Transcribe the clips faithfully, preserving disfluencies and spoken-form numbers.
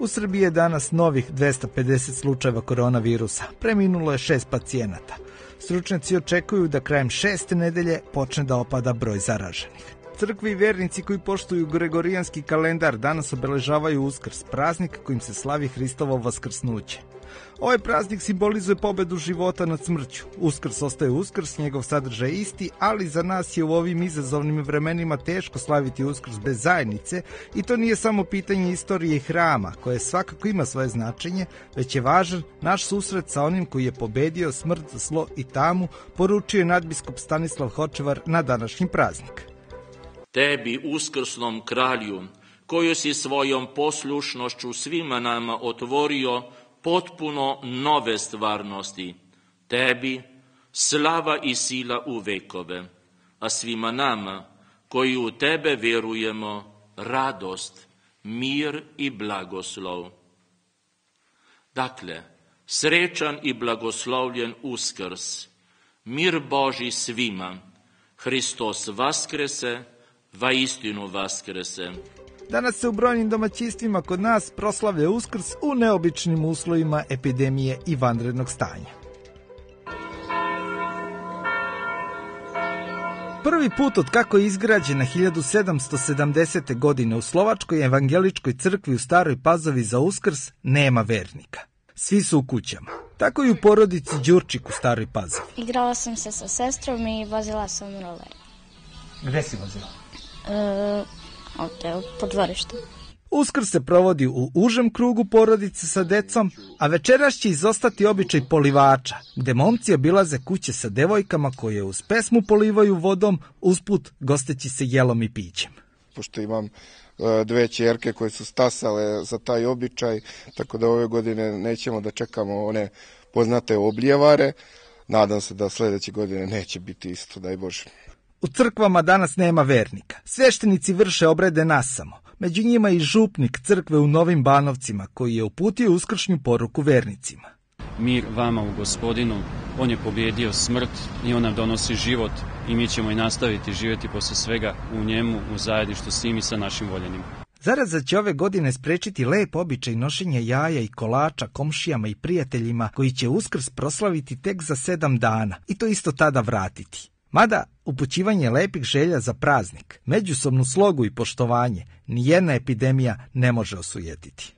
U Srbiji je danas novih dvesta pedeset slučajeva koronavirusa, preminulo je šest pacijenata. Stručnjaci očekuju da krajem šeste nedelje počne da opada broj zaraženih. Crkve i vernici koji poštuju gregorijanski kalendar danas obeležavaju Uskrs, praznik kojim se slavi Hristovo vaskrsnuće. Ovaj praznik simbolizuje pobedu života nad smrću. Uskrs ostaje Uskrs, njegov sadržaj je isti, ali za nas je u ovim izazovnim vremenima teško slaviti Uskrs bez zajednice i to nije samo pitanje istorije i hrama, koje svakako ima svoje značenje, već je važan naš susret sa onim koji je pobedio smrt, zlo i tamu, poručio je nadbiskup Stanislav Hočevar na današnji praznik. Tebi, uskrsnom kralju, koju si svojom poslušnošću svima nama otvorio potpuno nove stvarnosti, tebi slava i sila u vekove, a svima nama koji u tebe vjerujemo radost, mir i blagoslov. Dakle, srećan i blagoslovljen Uskrs, mir Božji svima, Hristos vaskrese, va istinu vaskrese. Danas se u brojnim domaćinstvima kod nas proslavlja Uskrs u neobičnim uslovima epidemije i vanrednog stanja. Prvi put od kako je izgrađena hiljadu sedamsto sedamdesete. godine u Slovačkoj evangeličkoj crkvi u Staroj Pazovi za Uskrs nema vernika. Svi su u kućama. Tako i u porodici Đurčik u Staroj Pazovi. Igrala sam se sa sestrom i vozila sam roler. Gde si vozila? E, ovde, po dvorištu. Uskrs se provodi u užem krugu porodice sa decom, a večeras će izostati običaj polivača, gde momci obilaze kuće sa devojkama koje uz pesmu polivaju vodom, usput gosteći se jelom i pićem. Pošto imam dve ćerke koje su stasale za taj običaj, tako da ove godine nećemo da čekamo one poznate obljevare. Nadam se da sledeće godine neće biti isto, daj Bože. U crkvama danas nema vernika. Sveštenici vrše obrede nasamo. Među njima i župnik crkve u Novim Banovcima, koji je uputio uskršnju poruku vernicima. Mir vama u Gospodinu, on je pobjedio smrt i on nam donosi život i mi ćemo i nastaviti živjeti posle svega u njemu, u zajedništvu s njim i sa našim voljenima. Zaraza će ove godine sprečiti lep običaj nošenja jaja i kolača komšijama i prijateljima koji će Uskrs proslaviti tek za sedam dana i to isto tada vratiti. Mada upućivanje lepih želja za praznik, međusobnu slogu i poštovanje, nijedna epidemija ne može osujetiti.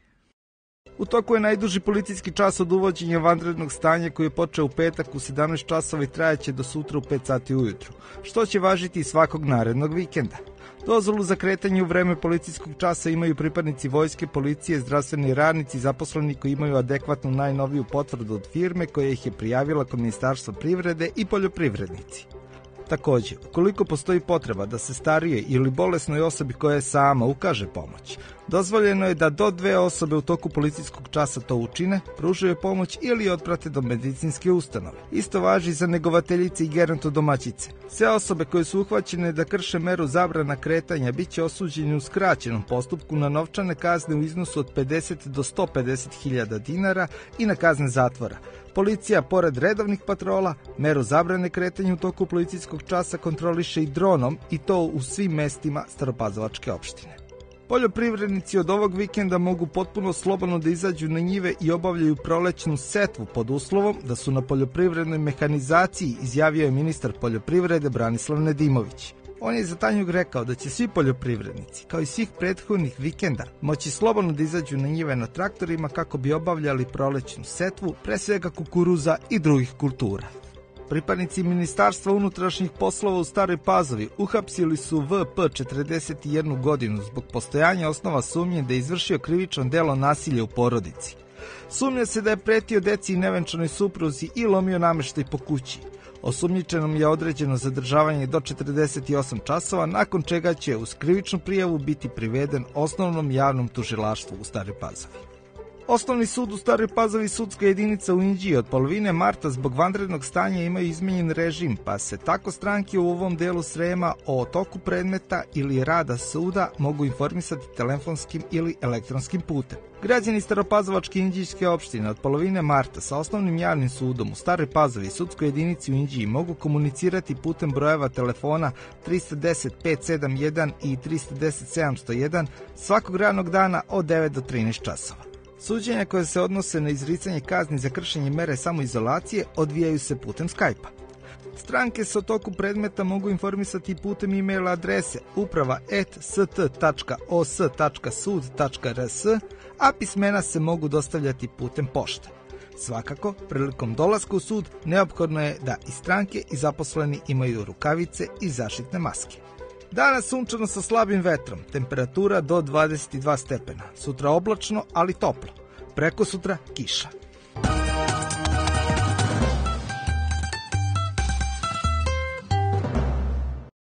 U toku je najduži policijski čas od uvođenja vanrednog stanja koji je počeo u petak u sedamnaest časova i trajaće do sutra u pet sati ujutru, što će važiti i svakog narednog vikenda. Dozvolu za kretanje u vreme policijskog časa imaju pripadnici vojske, policije, zdravstveni radnici, zaposleni koji imaju adekvatnu najnoviju potvrdu od firme koja ih je prijavila kod Ministarstva privrede i poljoprivrednici. Takođe, ukoliko postoji potreba da se starije ili bolesnoj osobi koja je sama ukaže pomoć, dozvoljeno je da do dve osobe u toku policijskog časa to učine, pružaju pomoć ili otprate do medicinske ustanove. Isto važi za negovateljice i gerontodomaćice. Sve osobe koje su uhvaćene da krše meru zabrana kretanja bit će osuđeni u skraćenom postupku na novčane kazne u iznosu od pedeset do sto pedeset hiljada dinara i na kazne zatvora. Policija, pored redovnih patrola, meru zabrane kretanja u toku policijskog časa kontroliše i dronom i to u svim mestima Staropazovačke opštine. Poljoprivrednici od ovog vikenda mogu potpuno slobodno da izađu na njive i obavljaju prolećnu setvu pod uslovom da su na poljoprivrednoj mehanizaciji, izjavio je ministar poljoprivrede Branislav Nedimović. On je za Tanjug rekao da će svi poljoprivrednici, kao i svih prethodnih vikenda, moći slobodno da izađu na njive na traktorima kako bi obavljali prolećnu setvu, pre svega kukuruza i drugih kultura. Pripadnici Ministarstva unutrašnjih poslova u Staroj Pazovi uhapsili su V P četrdeset jednu godinu zbog postojanja osnova sumnje da je izvršio krivično delo nasilja u porodici. Sumnja se da je pretio deci i nevenčanoj supruzi i lomio nameštaj po kući. Osumnjičenom je određeno zadržavanje do četrdeset osam časova, nakon čega će uz krivičnu prijavu biti priveden osnovnom javnom tužilaštvu u Staroj Pazovi. Osnovni sud u Staroj Pazovi i sudska jedinica u Inđiji od polovine marta zbog vanrednog stanja imaju izmenjen režim, pa se tako stranke u ovom delu Srema o toku predmeta ili rada suda mogu informisati telefonskim ili elektronskim putem. Građani Staropazovačke inđijske opštine od polovine marta sa osnovnim javnim sudom u Staroj Pazovi i sudskoj jedinici u Inđiji mogu komunicirati putem brojeva telefona tristo deset pet sedam jedan i tristo deset sedamsto jedan svakog radnog dana od devet do trinaest časova. Suđenja koje se odnose na izricanje kazni za kršenje mere samoizolacije odvijaju se putem Skype-a. Stranke se o toku predmeta mogu informisati putem e-mail adrese uprava et st tačka os tačka sud tačka rs, a pismena se mogu dostavljati putem pošte. Svakako, prilikom dolaska u sud neophodno je da i stranke i zaposleni imaju rukavice i zaštitne maske. Danas sunčano sa slabim vetrom, temperatura do dvadeset dva stepena, sutra oblačno ali toplo, prekosutra kiša.